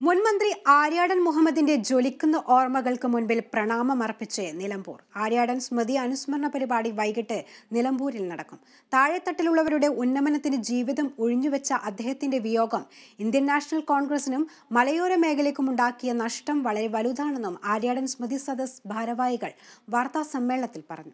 മുൻമന്ത്രി ആര്യാടൻ മുഹമ്മദിന്റെ ജ്വലിക്കുന്ന ഓർമ്മകൾക്ക് മുൻപിൽ പ്രണാമമർപ്പിച്ച് നിലമ്പൂർ. ആര്യാടൻ സ്മൃതി അനുസ്മരണ പരിപാടി വൈകിട്ട് നിലമ്പൂരിൽ നടക്കും. താഴെത്തട്ടിലുള്ളവരുടെ ഉന്നമനത്തിന് ജീവിതം ഒഴിഞ്ഞുവെച്ച അദ്ദേഹത്തിന്റെ വിയോഗം ഇന്ത്യൻ നാഷണൽ കോൺഗ്രസിനും മലയോര മേഖലയ്ക്കും ഉണ്ടാക്കിയ നഷ്ടം വളരെ വലുതാണെന്നും ആര്യാടൻ സ്മൃതി സദസ് ഭാരവാഹികൾ വാർത്താസമ്മേളനത്തിൽ പറഞ്ഞു.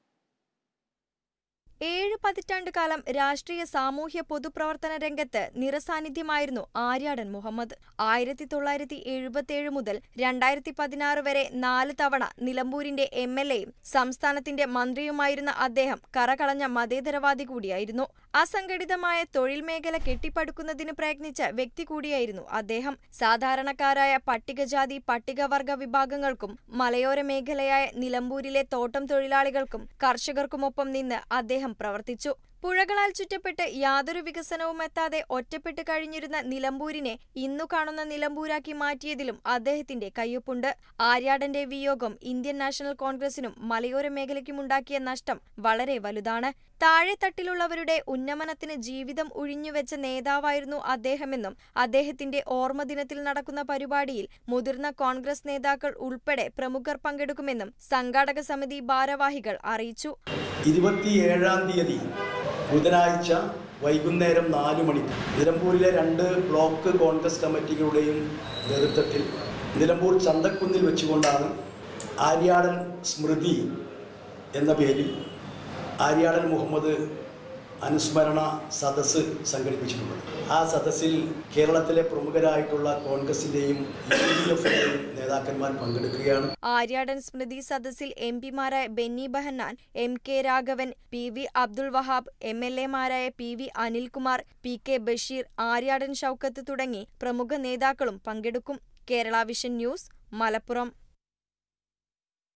7 പതിറ്റാണ്ടുകാലം രാഷ്ട്രീയ സാമൂഹ്യ പൊതുപ്രവർത്തന രംഗത്ത് നിറസാന്നിധ്യമായിരുന്നു ആര്യാടൻ മുഹമ്മദ്. 1977 മുതൽ 2016 വരെ 4 തവണ നിലമ്പൂരിന്റെ MLAയും സംസ്ഥാനത്തിന്റെ മന്ത്രിയുമായിരുന്ന അദ്ദേഹം കറകളഞ്ഞ മതേതരവാദി കൂടിയായിരുന്നു. അസംഘടിതമായ തൊഴിൽ മേഖല കെട്ടിപ്പടുക്കുന്നതിന് പ്രയത്നിച്ച വ്യക്തി കൂടിയായിരുന്നു അദ്ദേഹം. സാധാരണക്കാരായ പട്ടികജാതി പട്ടികവർഗ വിഭാഗങ്ങൾക്കും മലയോര മേഖലയായ നിലമ്പൂരിലെ തോട്ടം തൊഴിലാളികൾക്കും കർഷകർക്കുമൊപ്പം നിന്ന് അദ്ദേഹം പ്രവർത്തിച്ചു. പുഴകളാൽ ചുറ്റപ്പെട്ട് യാതൊരു വികസനവും എത്താതെ ഒറ്റപ്പെട്ട് കഴിഞ്ഞിരുന്ന നിലമ്പൂരിനെ ഇന്നു കാണുന്ന നിലമ്പൂരാക്കി മാറ്റിയതിലും അദ്ദേഹത്തിന്റെ കയ്യൊപ്പുണ്ട്. ആര്യാടന്റെ വിയോഗം ഇന്ത്യൻ നാഷണൽ കോൺഗ്രസിനും മലയോര മേഖലയ്ക്കുമുണ്ടാക്കിയ നഷ്ടം വളരെ വലുതാണ്. താഴെത്തട്ടിലുള്ളവരുടെ ഉന്നമനത്തിന് ജീവിതം ഒഴിഞ്ഞുവെച്ച നേതാവായിരുന്നു അദ്ദേഹമെന്നും അദ്ദേഹത്തിന്റെ ഓർമ്മദിനത്തിൽ നടക്കുന്ന പരിപാടിയിൽ മുതിർന്ന കോൺഗ്രസ് നേതാക്കൾ ഉൾപ്പെടെ പ്രമുഖർ പങ്കെടുക്കുമെന്നും സംഘാടക സമിതി ഭാരവാഹികൾ അറിയിച്ചു. 27-ാം തീയതി ബുധനാഴ്ച വൈകുന്നേരം 4 മണിക്ക് നിലമ്പൂരിലെ 2 ബ്ലോക്ക് കോൺഗ്രസ് കമ്മിറ്റികളുടെയും നേതൃത്വത്തിൽ നിലമ്പൂർ ചന്തക്കുന്നിൽ വെച്ചുകൊണ്ടാണ് ആര്യാടൻ സ്മൃതി എന്ന പേരിൽ ആര്യാടൻ മുഹമ്മദ് അനുസ്മരണ സദസ്സ് സംഘടിപ്പിച്ചിട്ടുള്ളത്. ആ സദസ്സിൽ കേരളത്തിലെ പ്രമുഖരായിട്ടുള്ള കോൺഗ്രസിന്റെയും UDF-ന്റെയും നേതാക്കന്മാർ പങ്കെടുക്കുകയാണ്. ആര്യാടൻ സ്മൃതി സദസ്സിൽ MP-മാരായ Benny Behanan, MK Raghavan, PV Abdul Wahab, MLA-മാരായ PV Anilkumar, PK Basheer, Aryadan Shoukath തുടങ്ങി പ്രമുഖ നേതാക്കളും പങ്കെടുക്കും. Kerala vision news, Malappuram.